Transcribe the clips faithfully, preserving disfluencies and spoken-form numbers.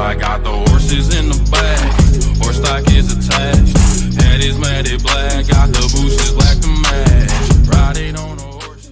I got the horses in the back, horse stock is attached. Head is matted black, got the bushes black to match. Riding on a horse.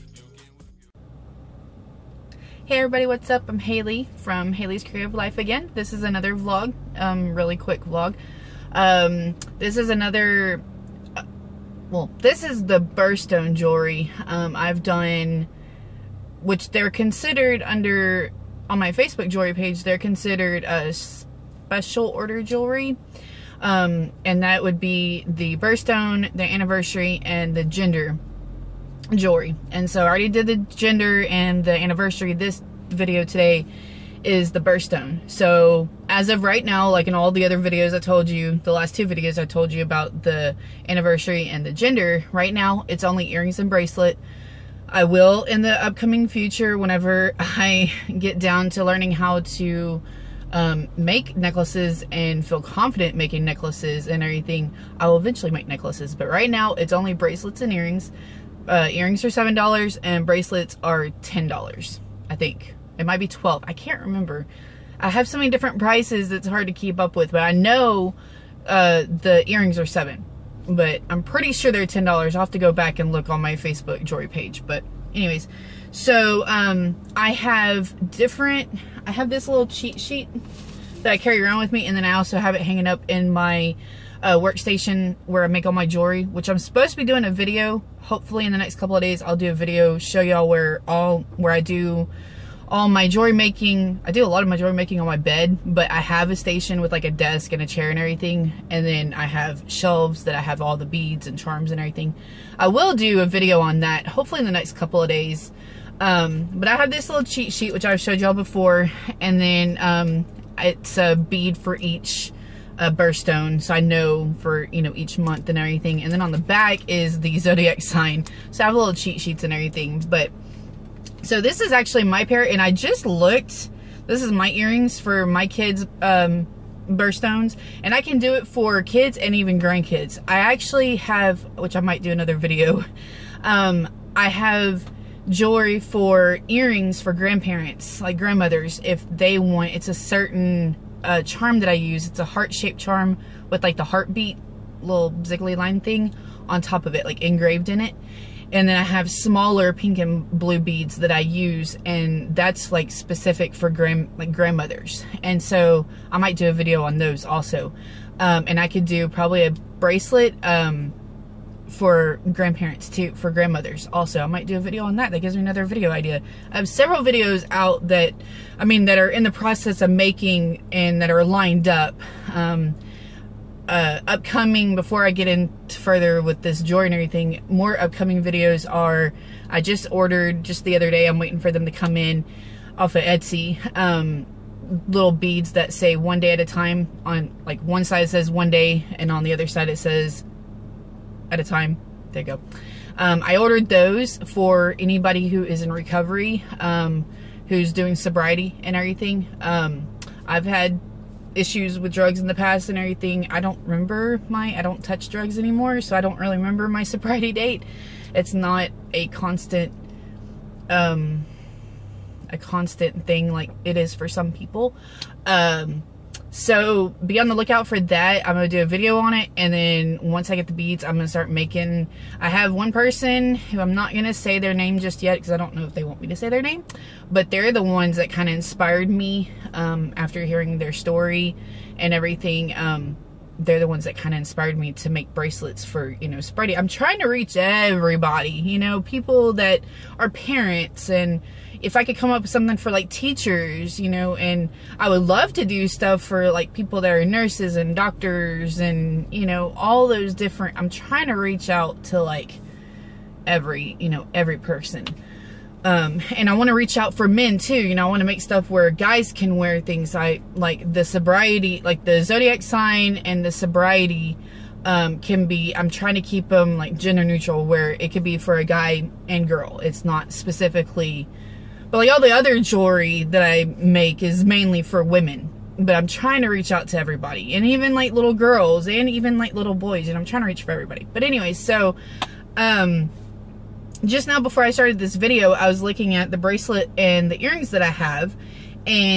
Hey everybody, what's up? I'm Haley from Haley's Creative Life again. This is another vlog, um, really quick vlog. Um, this is another, uh, well, this is the birthstone jewelry um, I've done, which they're considered under, on my Facebook jewelry page, they're considered a special order jewelry. Um, and that would be the birthstone, the anniversary, and the gender jewelry. And so I already did the gender and the anniversary. This video today is the birthstone. So as of right now, like in all the other videos I told you, the last two videos I told you about the anniversary and the gender, right now it's only earrings and bracelet. I will in the upcoming future, whenever I get down to learning how to um, make necklaces and feel confident making necklaces and everything, I will eventually make necklaces. But right now it's only bracelets and earrings. Uh, earrings are seven dollars and bracelets are ten dollars, I think. It might be twelve dollars. I can't remember. I have so many different prices it's hard to keep up with, but I know uh, the earrings are seven dollars. But I'm pretty sure they're ten dollars. I'll have to go back and look on my Facebook jewelry page. But anyways, so um, I have different, I have this little cheat sheet that I carry around with me, and then I also have it hanging up in my Uh, workstation where I make all my jewelry, which I'm supposed to be doing a video. Hopefully in the next couple of days I'll do a video, show y'all where all where I do all my jewelry making. I do a lot of my jewelry making on my bed, but I have a station with like a desk and a chair and everything, and then I have shelves that I have all the beads and charms and everything. I will do a video on that hopefully in the next couple of days. Um, but I have this little cheat sheet which I've showed y'all before, and then um, it's a bead for each a birthstone, so I know for, you know, each month and everything. And then on the back is the zodiac sign, so I have little cheat sheets and everything. But so this is actually my pair, and I just looked, this is my earrings for my kids um birthstones, and I can do it for kids and even grandkids. I actually have, which I might do another video, um I have jewelry for earrings for grandparents, like grandmothers, if they want. It's a certain Uh, charm that I use. It's a heart-shaped charm with like the heartbeat little ziggly line thing on top of it, like engraved in it. And then I have smaller pink and blue beads that I use, and that's like specific for grand like grandmothers. And so I might do a video on those also. Um, and I could do probably a bracelet um, for grandparents too, for grandmothers also. I might do a video on that. That gives me another video idea. I have several videos out that, I mean, that are in the process of making and that are lined up. Um, uh, upcoming, before I get in further with this jewelry and everything, more upcoming videos are, I just ordered just the other day, I'm waiting for them to come in off of Etsy, um, little beads that say one day at a time. On like one side it says one day, and on the other side it says at a time. There you go. Um, I ordered those for anybody who is in recovery, um, who's doing sobriety and everything. Um, I've had issues with drugs in the past and everything. I don't remember my, I don't touch drugs anymore, so I don't really remember my sobriety date. It's not a constant, um, a constant thing like it is for some people. Um, So be on the lookout for that. I'm going to do a video on it, and then once I get the beads, I'm going to start making. I have one person who I'm not going to say their name just yet because I don't know if they want me to say their name, but they're the ones that kind of inspired me um, after hearing their story and everything. Um, they're the ones that kind of inspired me to make bracelets for, you know, sobriety. I'm trying to reach everybody, you know, people that are parents, and if I could come up with something for like teachers, you know, and I would love to do stuff for like people that are nurses and doctors and, you know, all those different, I'm trying to reach out to like every, you know, every person. Um, and I want to reach out for men too, you know, I want to make stuff where guys can wear things like, like the sobriety, like the zodiac sign and the sobriety, um, can be, I'm trying to keep them like gender neutral, where it could be for a guy and girl. It's not specifically, but like all the other jewelry that I make is mainly for women, but I'm trying to reach out to everybody, and even like little girls and even like little boys, and I'm trying to reach for everybody. But anyways, so, um, just now before I started this video, I was looking at the bracelet and the earrings that I have, and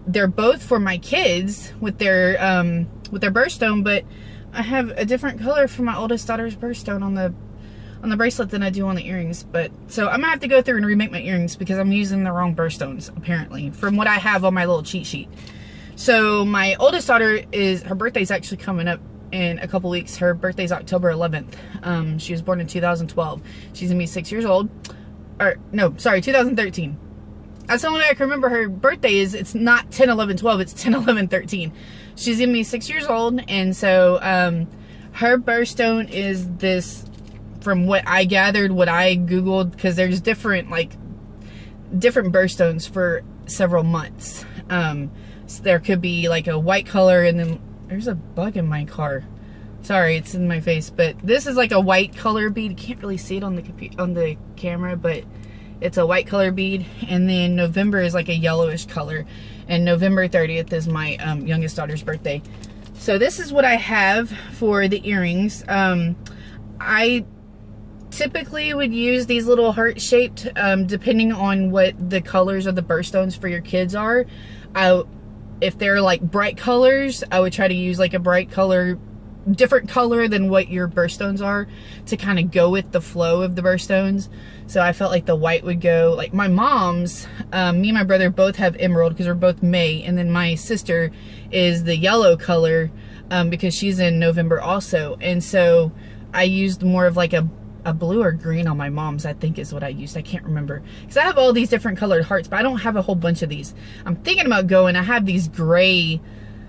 they're both for my kids with their um, with their birthstone, but I have a different color for my oldest daughter's birthstone on the on the bracelet than I do on the earrings. But so I'm gonna have to go through and remake my earrings because I'm using the wrong birthstones apparently from what I have on my little cheat sheet. So my oldest daughter is, her birthday's actually coming up in a couple weeks. Her birthday's October eleventh. Um, she was born in two thousand twelve. She's gonna be six years old. Or no, sorry, two thousand thirteen. That's the only way I can remember her birthday is. It's not ten, eleven, twelve. It's ten, eleven, thirteen. She's gonna be six years old, and so um, her birthstone is this. From what I gathered, what I googled, because there's different like different birthstones for several months. Um, so there could be like a white color, and then there's a bug in my car. Sorry, it's in my face, but this is like a white color bead. You can't really see it on the computer on the camera, but it's a white color bead. And then November is like a yellowish color, and November thirtieth is my um, youngest daughter's birthday. So this is what I have for the earrings. Um, I typically would use these little heart shaped, um, depending on what the colors of the birthstones for your kids are. I, if they're like bright colors, I would try to use like a bright color, different color than what your birthstones are, to kind of go with the flow of the birthstones. So I felt like the white would go, like my mom's, um, me and my brother both have emerald because we're both May, and then my sister is the yellow color um, because she's in November also. And so I used more of like a a blue or green on my mom's, I think is what I used. I can't remember because I have all these different colored hearts, but I don't have a whole bunch of these. I'm thinking about going, I have these gray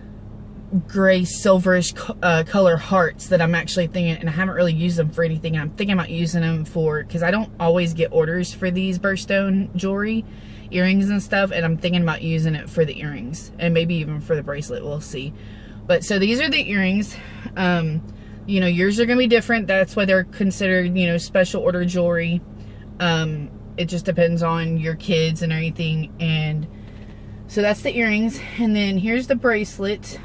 gray silverish uh, color hearts that I'm actually thinking, and I haven't really used them for anything. I'm thinking about using them for, because I don't always get orders for these birthstone jewelry, earrings and stuff, and I'm thinking about using it for the earrings and maybe even for the bracelet. We'll see. But so these are the earrings. Um, You know, yours are going to be different. That's why they're considered, you know, special order jewelry. Um, it just depends on your kids and everything. And so that's the earrings. And then here's the bracelet.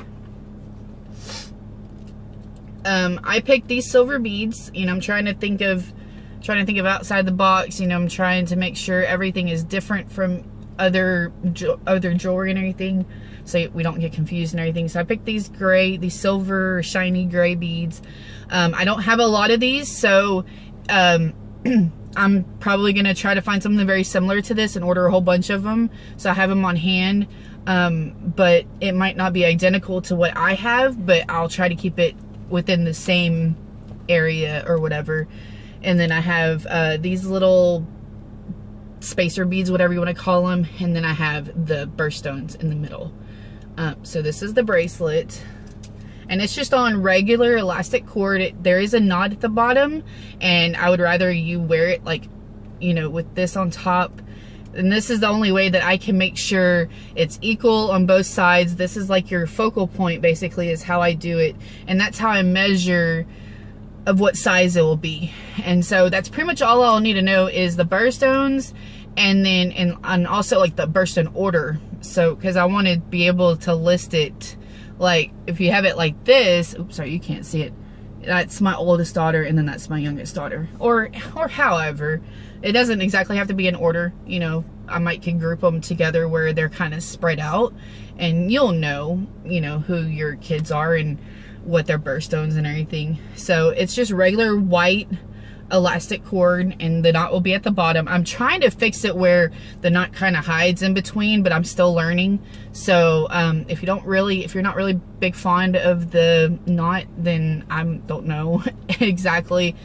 Um, I picked these silver beads. You know, I'm trying to think of, trying to think of outside the box. You know, I'm trying to make sure everything is different from other, other jewelry and everything, so we don't get confused and everything. So I picked these gray, these silver shiny gray beads. Um, I don't have a lot of these, so um, I'm probably going to try to find something very similar to this and order a whole bunch of them, so I have them on hand. Um, but it might not be identical to what I have, but I'll try to keep it within the same area or whatever. And then I have uh, these little spacer beads, whatever you want to call them, and then I have the birthstones in the middle. Um, so this is the bracelet, and it's just on regular elastic cord. It, there is a knot at the bottom, and I would rather you wear it like, you know, with this on top. And this is the only way that I can make sure it's equal on both sides. This is like your focal point, basically, is how I do it, and that's how I measure of what size it will be. And so that's pretty much all I'll need to know is the birthstones, and then and, and also like the birthstone order. So because I want to be able to list it, like if you have it like this, oops, sorry, you can't see it, that's my oldest daughter, and then that's my youngest daughter, or or however. It doesn't exactly have to be in order, you know. I might can group them together where they're kind of spread out, and you'll know, you know, who your kids are and what their birthstones and everything. So it's just regular white elastic cord, and the knot will be at the bottom. I'm trying to fix it where the knot kind of hides in between, but I'm still learning. So um, if you don't really, if you're not really big fond of the knot, then I don't know exactly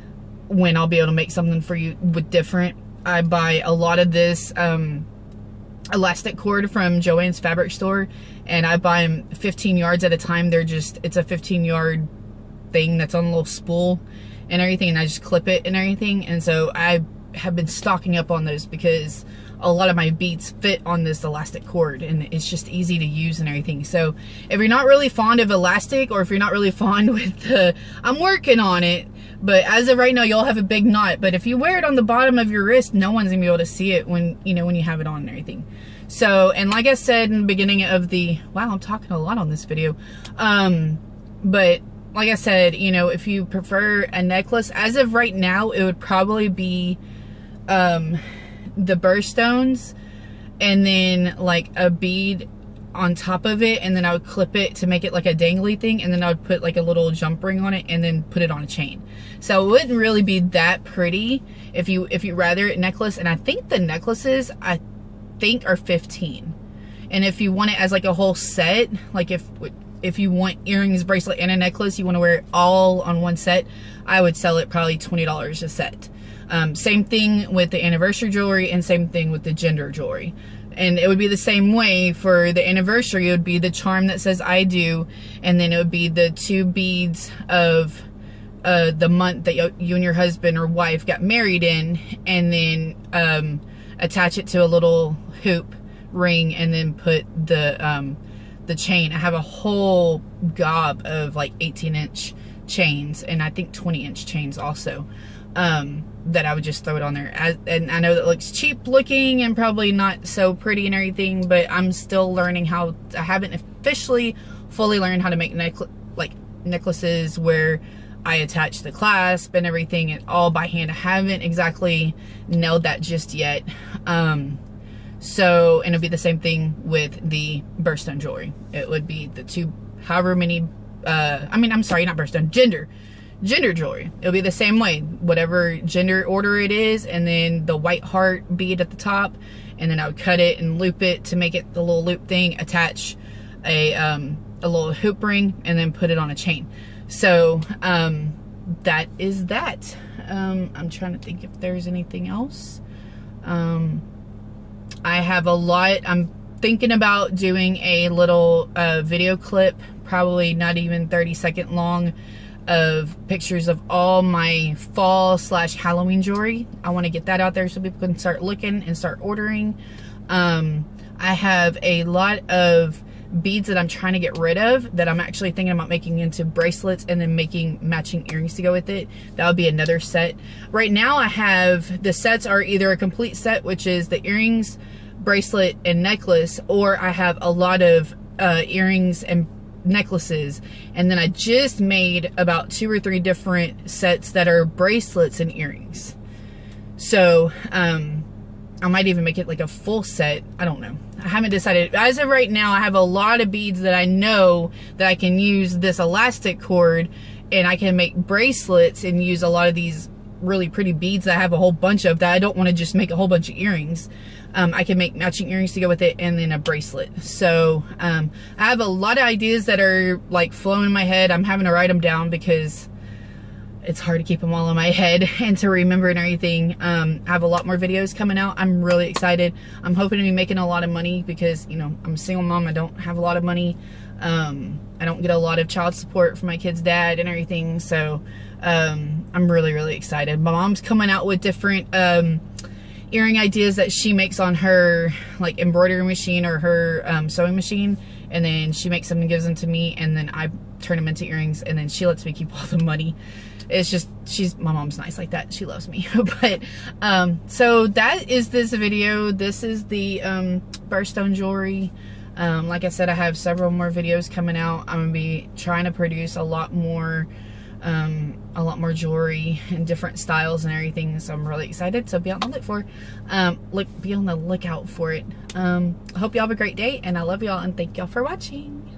when I'll be able to make something for you with different. I buy a lot of this um, elastic cord from Joann's fabric store, and I buy them fifteen yards at a time. They're just, it's a fifteen yard thing that's on a little spool and everything, and I just clip it and everything. And so I have been stocking up on those because a lot of my beads fit on this elastic cord, and it's just easy to use and everything. So if you're not really fond of elastic, or if you're not really fond with the, I'm working on it, but as of right now, you'll have a big knot. But if you wear it on the bottom of your wrist, no one's gonna be able to see it when, you know, when you have it on and everything. So, and like I said in the beginning of the, wow, I'm talking a lot on this video. Um, but like I said, you know, if you prefer a necklace, as of right now, it would probably be um, the birthstones, and then like a bead on top of it, and then I would clip it to make it like a dangly thing, and then I would put like a little jump ring on it and then put it on a chain. So it wouldn't really be that pretty if you if you rather it necklace. And I think the necklaces I think are fifteen. And if you want it as like a whole set, like if if you want earrings, bracelet, and a necklace, you want to wear it all on one set, I would sell it probably twenty dollars a set. Um, same thing with the anniversary jewelry, and same thing with the gender jewelry. And it would be the same way for the anniversary. It would be the charm that says I do, and then it would be the two beads of uh, the month that you and your husband or wife got married in, and then um, attach it to a little hoop ring, and then put the um, the chain. I have a whole gob of like eighteen inch chains, and I think twenty inch chains also. Um, that I would just throw it on there. As, and I know that looks cheap looking and probably not so pretty and everything, but I'm still learning how. I haven't officially fully learned how to make necklace like necklaces where I attach the clasp and everything, and all by hand. I haven't exactly nailed that just yet. Um, so, and it'll be the same thing with the birthstone jewelry. It would be the two, however many, uh, I mean, I'm sorry, not birthstone, gender. Gender jewelry. It'll be the same way, whatever gender order it is, and then the white heart bead at the top, and then I would cut it and loop it to make it the little loop thing, attach a um, a little hoop ring, and then put it on a chain. So um, that is that. Um, I'm trying to think if there's anything else. Um, I have a lot. I'm thinking about doing a little uh, video clip, probably not even thirty second long, of pictures of all my fall slash Halloween jewelry. I want to get that out there so people can start looking and start ordering. Um, I have a lot of beads that I'm trying to get rid of that I'm actually thinking about making into bracelets, and then making matching earrings to go with it. That would be another set. Right now I have, the sets are either a complete set, which is the earrings, bracelet, and necklace, or I have a lot of uh, earrings and necklaces, and then I just made about two or three different sets that are bracelets and earrings. So um I might even make it like a full set. I don't know, I haven't decided. As of right now, I have a lot of beads that I know that I can use this elastic cord, and I can make bracelets and use a lot of these really pretty beads that I have a whole bunch of, that I don't want to just make a whole bunch of earrings. Um, I can make matching earrings to go with it, and then a bracelet. So um, I have a lot of ideas that are like flowing in my head. I'm having to write them down because it's hard to keep them all in my head and to remember and everything. Um, I have a lot more videos coming out. I'm really excited. I'm hoping to be making a lot of money because, you know, I'm a single mom. I don't have a lot of money. Um, I don't get a lot of child support from my kid's dad and everything. So um, I'm really, really excited. My mom's coming out with different um, earring ideas that she makes on her like embroidery machine or her um, sewing machine, and then she makes them and gives them to me, and then I turn them into earrings, and then she lets me keep all the money. It's just, she's, my mom's nice like that. She loves me. But um, so that is this video. This is the um, birthstone jewelry. Um, like I said, I have several more videos coming out. I'm gonna be trying to produce a lot more um a lot more jewelry in different styles and everything, so I'm really excited. So be on the look for um look be on the lookout for it. um I hope y'all have a great day, and I love y'all, and thank y'all for watching.